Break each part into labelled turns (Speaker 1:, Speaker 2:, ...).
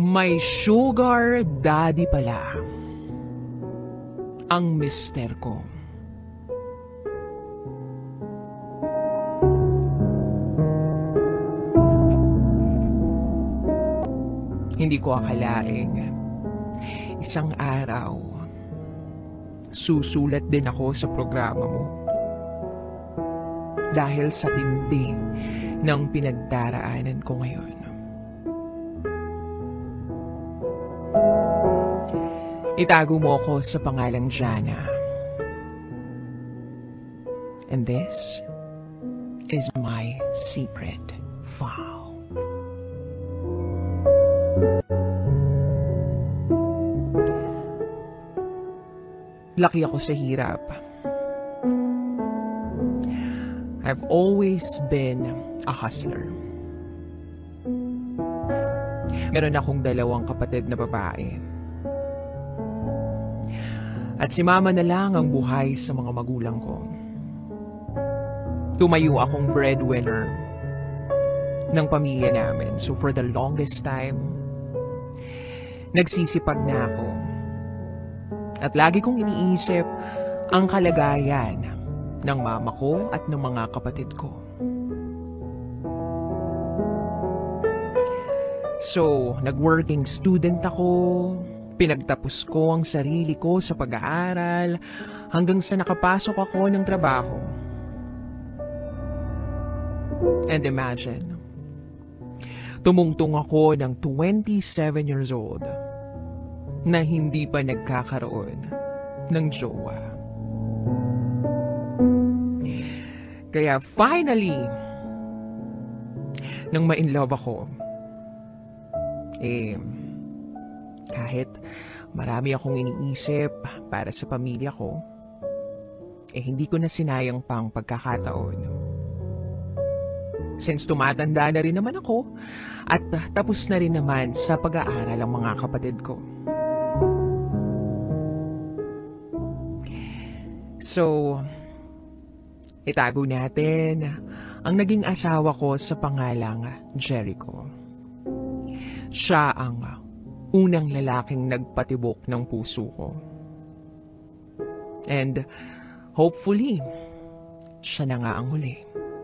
Speaker 1: May sugar daddy pala ang mister ko. Hindi ko akalaing isang araw susulat din ako sa programa mo. Dahil sa tindi ng pinagdaraanan ko ngayon. Itago mo ako sa pangalang Jana. And this is my secret file. Laki ako sa hirap. I've always been a hustler. Meron akong 2 kapatid na babae. At si mama na lang ang buhay sa mga magulang ko. Tumayo akong breadwinner ng pamilya namin. So for the longest time, nagsisipag na ako. At lagi kong iniisip ang kalagayan ng mama ko at ng mga kapatid ko. So, nag-working student ako, pinagtapos ko ang sarili ko sa pag-aaral, hanggang sa nakapasok ako ng trabaho. And imagine, tumungtong ako ng 27 years old na hindi pa nagkakaroon ng jowa. Kaya finally, nang ma-inlove ako, kahit marami akong iniisip para sa pamilya ko, hindi ko na sinayang pang pagkakataon. Since tumatanda na rin naman ako at tapos na rin naman sa pag-aaral ang mga kapatid ko. So, itago natin ang naging asawa ko sa pangalang Jericho. Siya ang unang lalaking nagpatibok ng puso ko. And hopefully, siya na nga ang huli.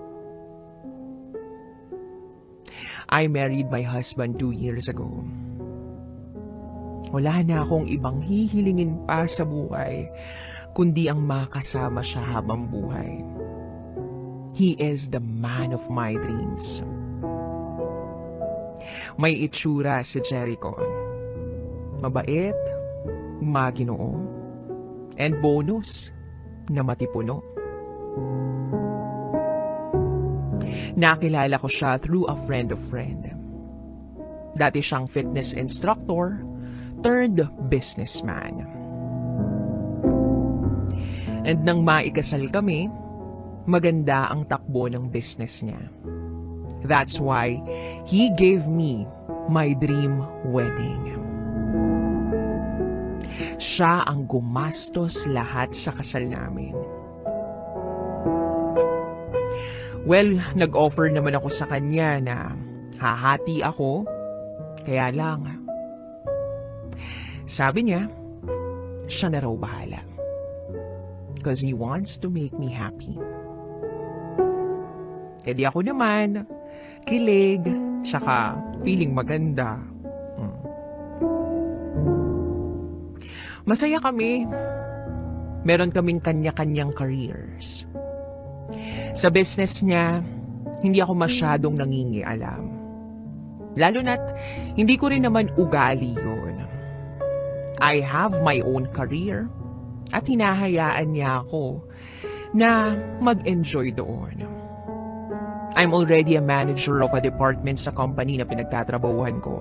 Speaker 1: I married my husband 2 years ago. Wala na akong ibang hihilingin pa sa buhay kundi ang makasama siya habang buhay. He is the man of my dreams. May itsura si Jericho. Mabait, maginoo, and bonus na matipuno. Nakilala ko siya through a friend of friend. Dati siyang fitness instructor turned businessman. And nang maikasal kami, maganda ang takbo ng business niya. That's why he gave me my dream wedding. Siya ang gumastos lahat sa kasal namin. Well, nag-offer naman ako sa kanya na hahati ako, kaya lang. Sabi niya, siya na raw bahala. Because he wants to make me happy. E di ako naman, kilig, saka feeling maganda. Masaya kami. Meron kaming kanya-kanyang careers. Sa business niya, hindi ako masyadong nangingialam. Lalo na't hindi ko rin naman ugali yun. I have my own career at hinahayaan niya ako na mag-enjoy doon. I'm already a manager of a department sa company na pinagtatrabahuhan ko.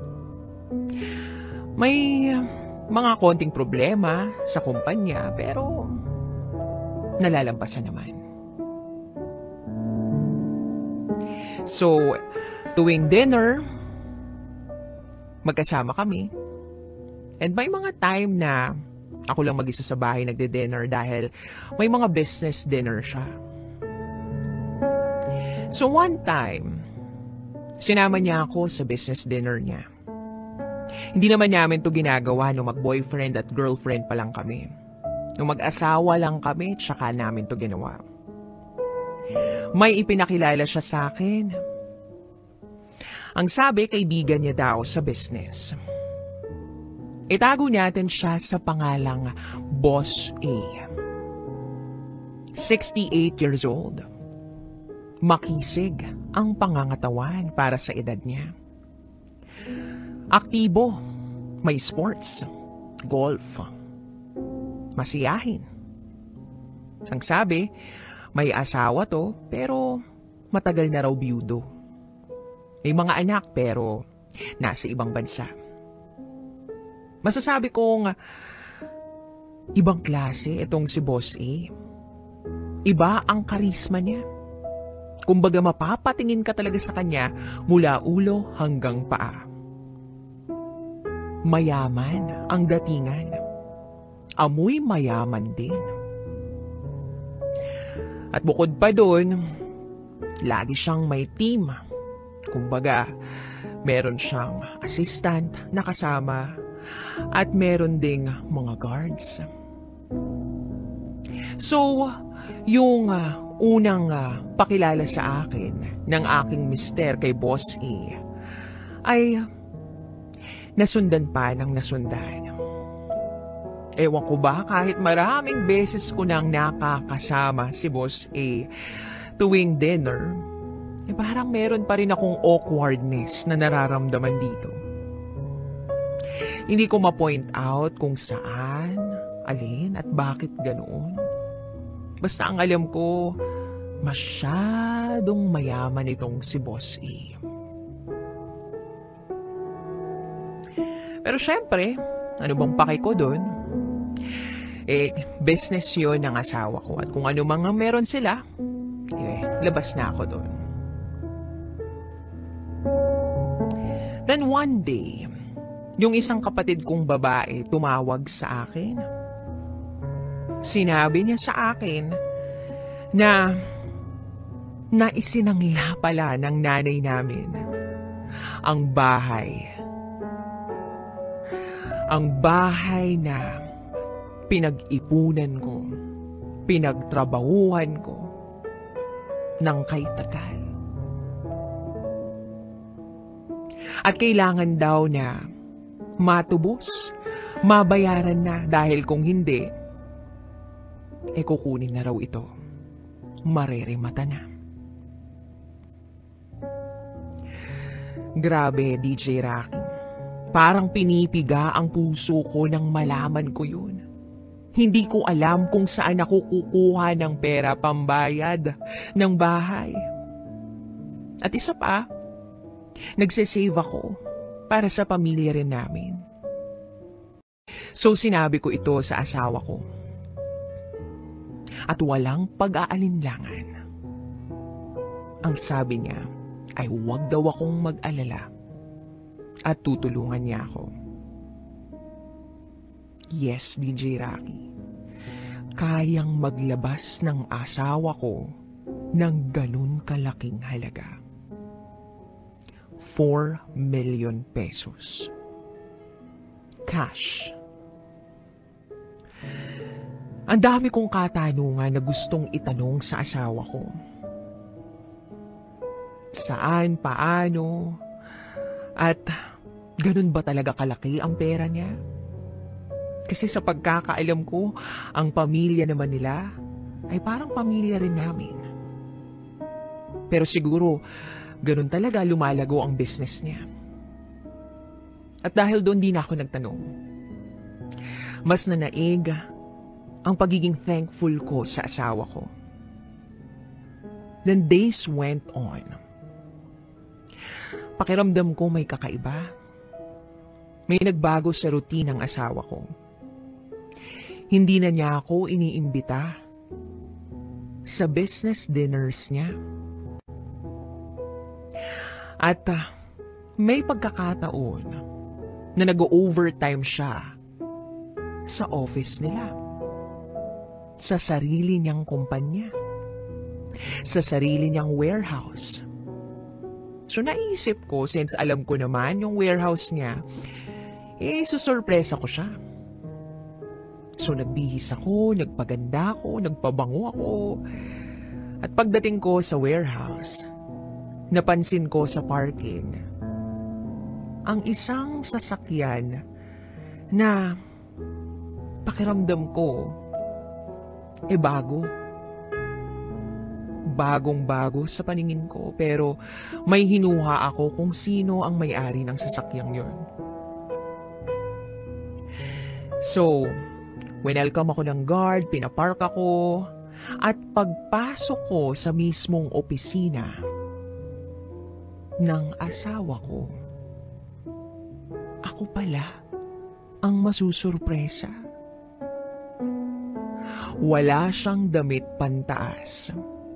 Speaker 1: May mga konting problema sa kumpanya pero nalalampasan naman. So, tuwing dinner, magkasama kami. And may mga time na ako lang mag-isa sa bahay nagde-dinner dahil may mga business dinner siya. So one time, sinama niya ako sa business dinner niya. Hindi naman namin to ginagawa nung mag-boyfriend at girlfriend pa lang kami. Nung mag-asawa lang kami, tsaka namin to ginawa. May ipinakilala siya sa akin. Ang sabi, kaibigan niya daw sa business. Itago natin siya sa pangalang Boss A. 68 years old. Makisig ang pangangatawan para sa edad niya. Aktibo, may sports, golf, masiyahin. Ang sabi, may asawa to pero matagal na raw biyudo. May mga anak pero nasa ibang bansa. Masasabi kong ibang klase itong si Boss A. Iba ang karisma niya. Kumbaga mapapatingin ka talaga sa kanya mula ulo hanggang paa. Mayaman ang datingan. Amoy mayaman din. At bukod pa doon, lagi siyang may team. Kumbaga, meron siyang assistant na kasama at meron ding mga guards. So, yung unang pakilala sa akin ng aking mister kay Boss A ay nasundan pa ng nasundan. Ewan ko ba kahit maraming beses ko nang nakakasama si Boss A tuwing dinner, parang meron pa rin akong awkwardness na nararamdaman dito. Hindi ko ma-point out kung saan, alin at bakit ganoon. Basta ang alam ko, masyadong mayaman itong si Boss A. Pero syempre, ano bang pake ko doon? Business yun ng asawa ko. At kung ano mga meron sila, labas na ako doon. Then one day, yung isang kapatid kong babae tumawag sa akin. Sinabi niya sa akin na naisinangla pala ng nanay namin ang bahay. Ang bahay na pinag-ipunan ko, pinagtrabahuhan ko ng kay tagal. At kailangan daw na matubos, mabayaran na dahil kung hindi, kukunin na raw ito. Mareremata na. Grabe, DJ Rocky. Parang pinipiga ang puso ko nang malaman ko yun. Hindi ko alam kung saan ako kukuha ng pera pambayad ng bahay. At isa pa, nagsisave ako para sa pamilya rin namin. So sinabi ko ito sa asawa ko. At walang pag-aalinlangan. Ang sabi niya ay huwag daw akong mag-alala at tutulungan niya ako. Yes, DJ Rocky. Kayang maglabas ng asawa ko ng ganun kalaking halaga. 4 million pesos. Cash. Ang dami kong katanungan na gustong itanong sa asawa ko. Saan, paano, at ganun ba talaga kalaki ang pera niya? Kasi sa pagkakaalam ko, ang pamilya naman nila ay parang pamilya rin namin. Pero siguro, ganun talaga lumalago ang business niya. At dahil doon di na ako nagtanong. Mas nanaig ang pagiging thankful ko sa asawa ko. Then days went on. Pakiramdam ko may kakaiba. May nagbago sa routine ng asawa ko. Hindi na niya ako iniimbita sa business dinners niya. At may pagkakataon na nag-overtime siya sa office nila. Sa sarili niyang kumpanya. Sa sarili niyang warehouse. So naisip ko, since alam ko naman yung warehouse niya, susurpresa ko siya. So nagbihis ako, nagpaganda ako, nagpabango ako. At pagdating ko sa warehouse, napansin ko sa parking ang isang sasakyan na pakiramdam ko bago. Bagong-bago sa paningin ko, pero may hinuha ako kung sino ang may-ari ng sasakyang yon. So, winelcome ako ng guard, pinapark ako, at pagpasok ko sa mismong opisina ng asawa ko, ako pala ang masusurpresa. Wala siyang damit pantaas.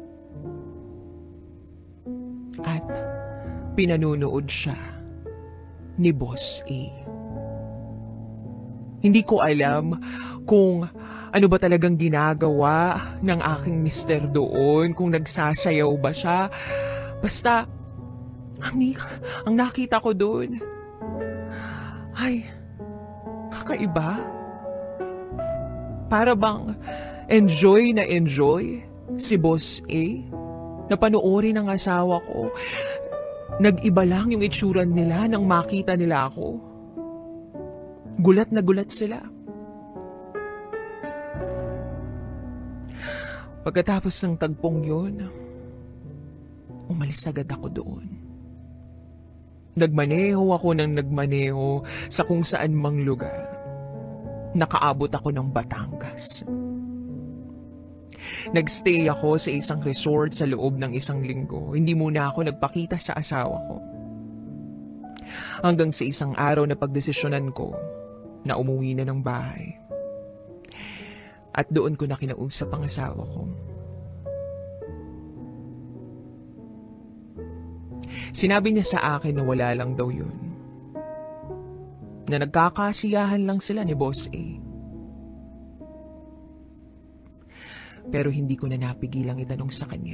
Speaker 1: At pinanunood siya ni Boss A. Hindi ko alam kung ano ba talagang ginagawa ng aking mister doon, kung nagsasayaw ba siya. Basta, ang nakita ko doon ay kakaiba. Para bang enjoy na enjoy si Boss A na panoorin ng asawa ko. Nag-iba lang yung itsuran nila nang makita nila ako. Gulat na gulat sila. Pagkatapos ng tagpong yun, umalis agad ako doon. Nagmaneho ako ng nagmaneho sa kung saan mang lugar. Nakaabot ako ng Batangas. Nagstay ako sa isang resort sa loob ng 1 linggo. Hindi muna ako nagpakita sa asawa ko. Hanggang sa isang araw na pagdesisyonan ko na umuwi na ng bahay. At doon ko na kinausap ang asawa ko. Sinabi niya sa akin na wala lang daw yun. Na nagkakasiyahan lang sila ni Boss A. Pero hindi ko na napigilang itanong sa kanya.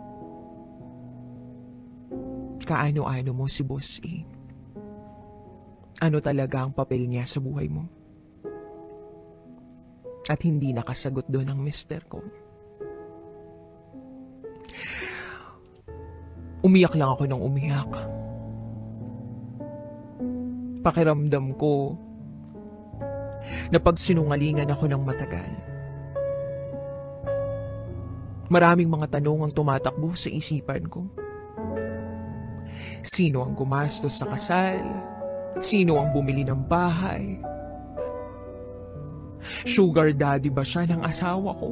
Speaker 1: Kaano-ano mo si Boss A? Ano talaga ang papel niya sa buhay mo? At hindi nakasagot doon ang mister ko. Umiyak lang ako ng umiyak. Pakiramdam ko na pagsinungalingan ako ng matagal. Maraming mga tanong ang tumatakbo sa isipan ko. Sino ang gumastos sa kasal? Sino ang bumili ng bahay? Sugar daddy ba siya ng asawa ko?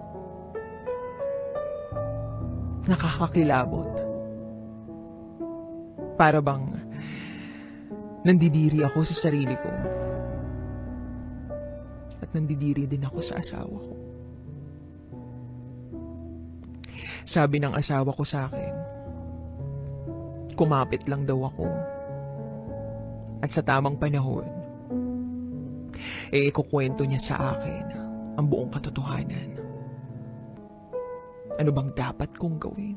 Speaker 1: Nakakakilabot. Para bang nandidiri ako sa sarili ko. At nandidiri din ako sa asawa ko. Sabi ng asawa ko sa akin, kumapit lang daw ako. At sa tamang panahon, ikukwento niya sa akin ang buong katotohanan. Ano bang dapat kong gawin?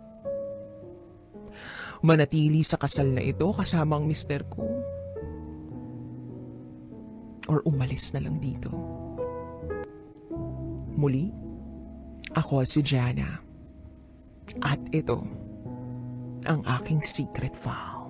Speaker 1: Manatili sa kasal na ito kasama ang mister ko? Or umalis na lang dito? Muli, ako si Jana. At ito ang aking secret file.